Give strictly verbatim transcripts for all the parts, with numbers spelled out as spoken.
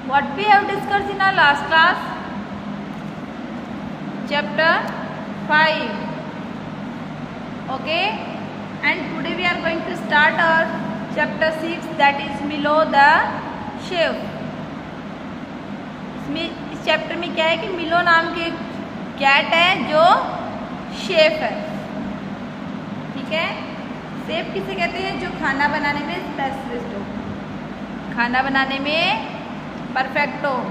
What we have discussed in our last class, chapter five. Okay, and today we are going to start our chapter six, that is Milo the chef. इसमें इस chapter में क्या है कि मिलो नाम की कैट है जो शेफ है। ठीक है, शेफ किसे कहते हैं? जो खाना बनाने में स्पेशलिस्ट हो, खाना बनाने में परफेक्ट हो।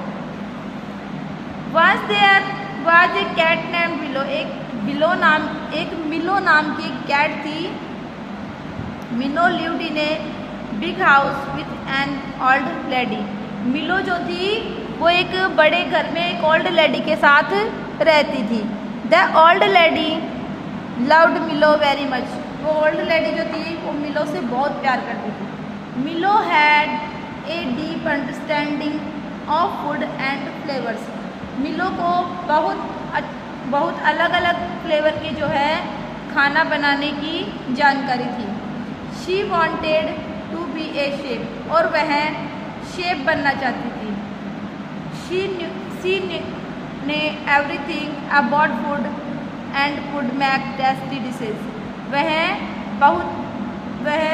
Once there was a cat named Milo, एक मिलो नाम एक मिलो नाम की कैट थी। Milo lived in a big house with an old lady. Milo जो थी वो एक बड़े घर में एक ओल्ड लेडी के साथ रहती थी। The old lady loved Milo very much. वो ओल्ड लेडी जो थी वो मिलो से बहुत प्यार करती थी। Milo had a deep understanding of food and flavours. Milo को बहुत बहुत अलग अलग फ्लेवर के जो है खाना बनाने की जानकारी थी। She wanted to be a chef, और वह शेफ बनना चाहती थी। शी शी ने everything about food and food make tasty dishes. वह बहुत वह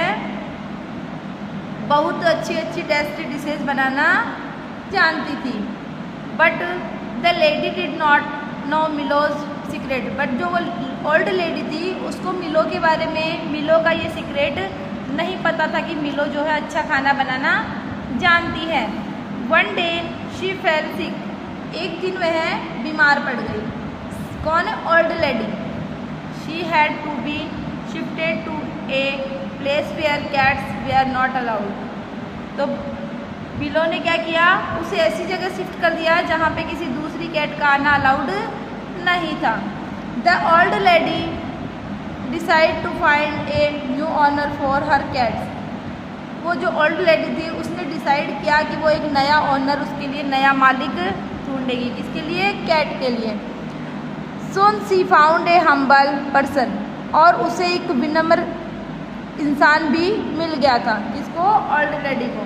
बहुत अच्छी अच्छी टेस्टी डिशेज बनाना जानती थी। But the lady did not know Milo's secret. But जो वो ओल्ड लेडी थी उसको मिलो के बारे में, मिलो का ये सीक्रेट नहीं पता था कि मिलो जो है अच्छा खाना बनाना जानती है। One day she fell sick. एक दिन वह बीमार पड़ गई। कौन है? Old lady. She had to be shifted to a place where cats were not allowed. तो मिलो ने क्या किया? उसे ऐसी जगह शिफ्ट कर दिया जहाँ पे किसी दूसरी कैट का आना अलाउड नहीं था। The old lady decide to find a new owner for her cats. वो जो ओल्ड लेडी थी उसने डिसाइड किया कि वो एक नया ऑनर, उसके लिए नया मालिक ढूंढेगी। किसके लिए? कैट के लिए। Soon she found a humble person, और उसे एक विनम्र इंसान भी मिल गया था। किसको? ओल्ड लेडी को।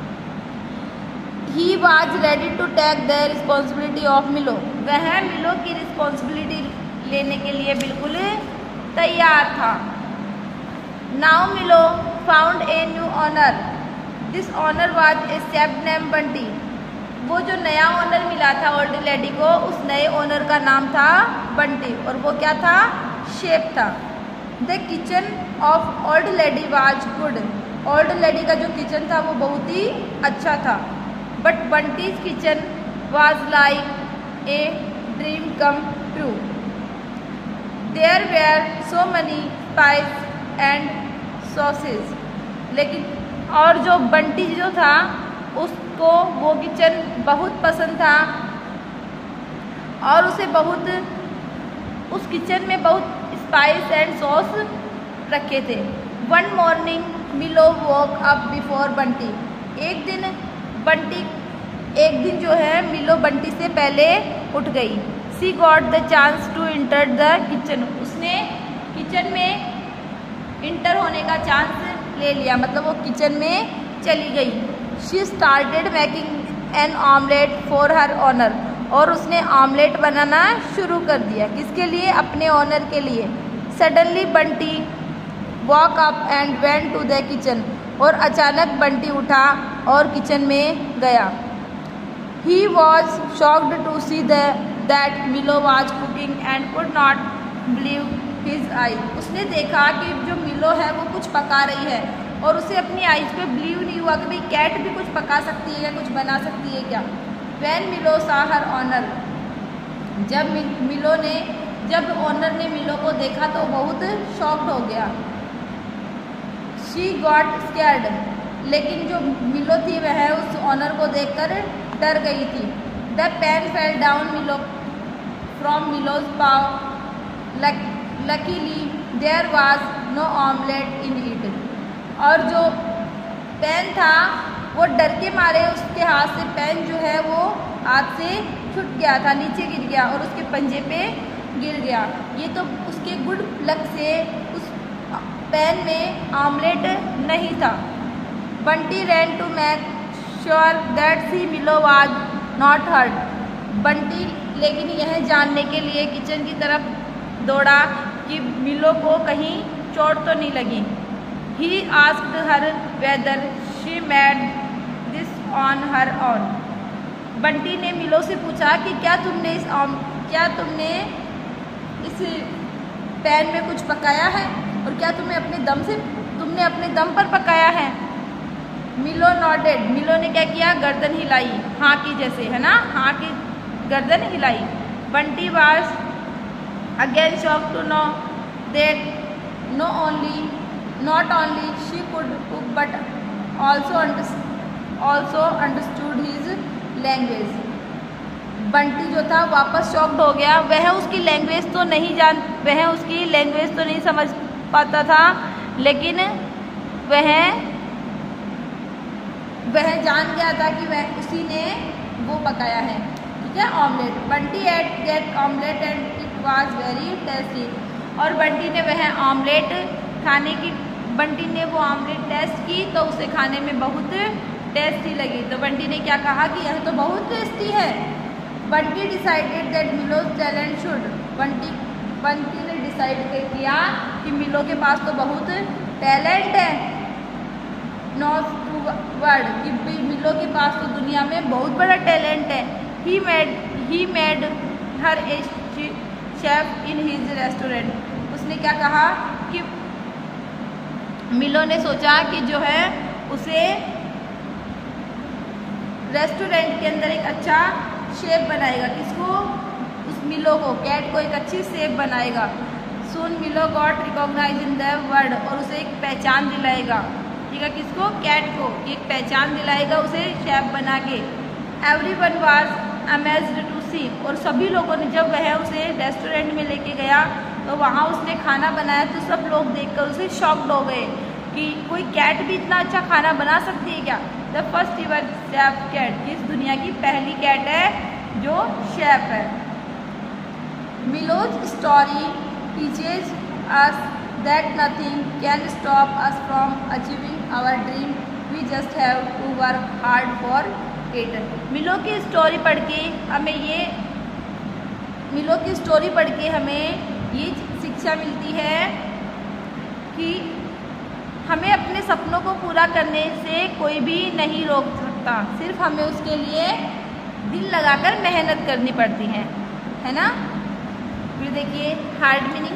He was ready to take the responsibility of Milo. वह मिलो की रिस्पॉन्सिबिलिटी लेने के लिए बिल्कुल तैयार था। Now Milo found a new owner. This owner was a chef name Bunty. वो जो नया ऑनर मिला था ओल्ड लेडी को, उस नए ऑनर का नाम था बंटी, और वो क्या था? शेफ था। The kitchen of old lady was good. Old lady का जो किचन था वो बहुत ही अच्छा था। But Bunty's kitchen was like a dream come true. There were so many spice and sauces. लेकिन और जो बंटी जो था उसको वो किचन बहुत पसंद था, और उसे बहुत उस किचन में बहुत स्पाइस एंड सॉस रखे थे। One morning Milo woke up before Bunty. एक दिन बंटी एक दिन जो है मिलो बंटी से पहले उठ गई। She got the chance to enter the kitchen. उसने किचन में इंटर होने का चांस ले लिया, मतलब वो किचन में चली गई। She started making an omelette for her owner, और उसने ऑमलेट बनाना शुरू कर दिया। किसके लिए? अपने ऑनर के लिए। Suddenly Bunty woke up and went to the kitchen, और अचानक बंटी उठा और किचन में गया। He was shocked to see that Milo was cooking and could not believe his eye. उसने देखा कि जो मिलो है वो कुछ पका रही है, और उसे अपनी आईज पे बिलीव नहीं हुआ कि भाई कैट भी कुछ पका सकती है या कुछ बना सकती है क्या। वैन मिलो सा हर ऑनर। जब मिलो ने जब ऑनर ने मिलो को देखा तो बहुत शॉक्ड हो गया। She got scared. लेकिन जो मिलो थी वह उस ऑनर को देखकर डर गई थी। The pan fell down Milo from Milo's paw. Luckily there was no omelette in it. और जो पेन था वो डर के मारे उसके हाथ से पेन जो है वो हाथ से छूट गया था, नीचे गिर गया और उसके पंजे पे गिर गया। ये तो उसके गुड लक से उस पेन में ऑमलेट नहीं था। Bunty ran to make sure that she Milo was not hurt. Bunty लेकिन यह जानने के लिए किचन की तरफ दौड़ा कि मिलो को कहीं चोट तो नहीं लगी। He asked her whether she made this on her own. Bunty ने मिलो से पूछा कि क्या तुमने इस क्या तुमने इस पैन में कुछ पकाया है और क्या तुम्हें अपने दम से तुमने अपने दम पर पकाया है। मिलो नॉडेड। मिलो ने क्या किया, गर्दन हिलाई, हाँ की जैसे, है ना, हाँ की गर्दन हिलाई। Bunty was again shock to know that no only not only she could cook but also also understood his language. Bunty जो था वापस शॉक्ड हो गया। वह उसकी लैंग्वेज तो नहीं जान वह उसकी लैंग्वेज तो नहीं समझ पाता था, लेकिन वह वह जान गया था कि वह उसी ने वो पकाया है, ठीक है, omelette. Bunty ate that omelette and it was very tasty. और बंटी ने वह ऑमलेट खाने की बंटी ने वो ऑमलेट टेस्ट की तो उसे खाने में बहुत टेस्टी लगी। तो बंटी ने क्या कहा कि यह तो बहुत टेस्टी है। Bunty decided that Milo's talent should. Bunty Bunty ने डिसाइड किया कि मिलो के पास तो बहुत टैलेंट है, नॉट टू वर्ड, कि मिलो के पास तो दुनिया में बहुत बड़ा टैलेंट है। He made he made her a chef in his restaurant. उसने क्या कहा कि मिलो ने सोचा कि जो है उसे रेस्टोरेंट के अंदर एक अच्छा शेफ बनाएगा। किसको, उस मिलो को, कैट को एक अच्छी शेफ बनाएगा। Soon Milo got recognise in the world. और उसे एक पहचान दिलाएगा, ठीक है, किसको, कैट को, एक पहचान दिलाएगा उसे शेफ बना के। Everyone was amazed to see. और सभी लोगों ने, जब वह उसे रेस्टोरेंट में लेके गया तो वहाँ उसने खाना बनाया तो सब लोग देखकर उसे शॉक्ड हो गए कि कोई कैट भी इतना अच्छा खाना बना सकती है क्या। The first ever chef cat, कि इस दुनिया की पहली कैट है जो शेफ है। Milo's story teaches us that nothing can stop us from achieving our dream, we just have to work hard for it. Milo की स्टोरी पढ़ के हमें ये मिलो की स्टोरी पढ़ के हमें ये शिक्षा मिलती है कि हमें अपने सपनों को पूरा करने से कोई भी नहीं रोक सकता, सिर्फ हमें उसके लिए दिल लगाकर मेहनत करनी पड़ती है, है ना। फिर देखिए hard meaning.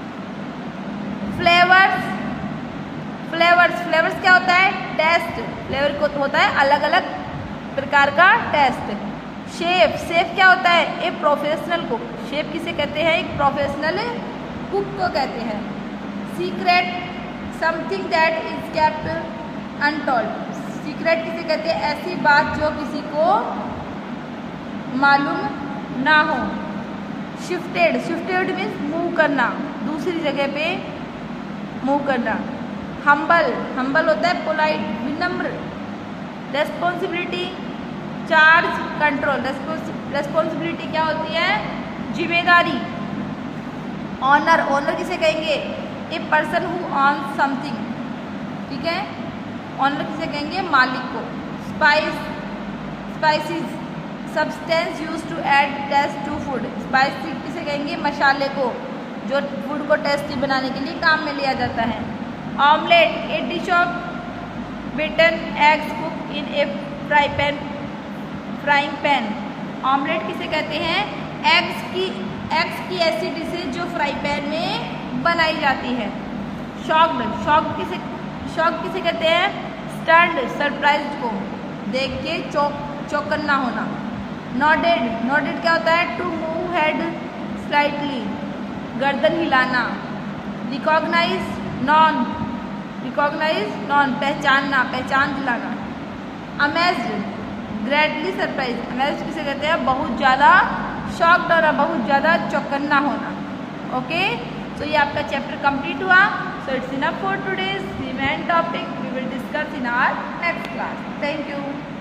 Flavours flavours flavours क्या होता है, टेस्ट। फ्लेवर को होता है अलग अलग प्रकार का टेस्ट। शेफ शेफ क्या होता है, ए प्रोफेशनल कुक। शेफ किसे कहते हैं, एक प्रोफेशनल कुक को कहते हैं। Secret something that is kept untold. Secret किसे कहते हैं, ऐसी बात जो किसी को मालूम ना हो। शिफ्टेड शिफ्टेड मीन्स मूव करना, दूसरी जगह पे मूव करना। हम्बल हम्बल होता है पोलाइट, विनम्र। Responsibility charge control. रेस्पॉन्सिबिलिटी क्या होती है, जिम्मेदारी। ऑनर ऑनर किसे कहेंगे, a person who own something, ठीक है, ऑनर किसे कहेंगे, मालिक को। Spice spices substance use to add taste to food. Spicy किसे कहेंगे, मसाले को, जो फूड को टेस्टी बनाने के लिए काम में लिया जाता है। Omelette a dish of beaten eggs cook in a fry pan frying pan. Omelette किसे कहते हैं, एग्स की एग्स की ऐसी डिशेज जो फ्राई पैन में बनाई जाती है। शॉक्ड शॉक्ड किसे शॉक किसे कहते हैं, स्टन्ड सरप्राइज्ड को देख के चौक चौकन्ना होना। नॉडेड नॉडेड क्या होता है, टू मूव हेड स्लाइटली, गर्दन हिलाना। रिकॉग्नाइज नॉन रिकॉग्नाइज नॉन पहचानना, पहचान दिलाना। Amazed greatly surprise. अमेज्ड किसे कहते हैं, बहुत ज़्यादा शॉक्ड होना, बहुत ज़्यादा चौकन्ना होना। ओके, सो ये आपका चैप्टर कंप्लीट हुआ। So it's enough for today's remain topic we will discuss in our next class. Thank you.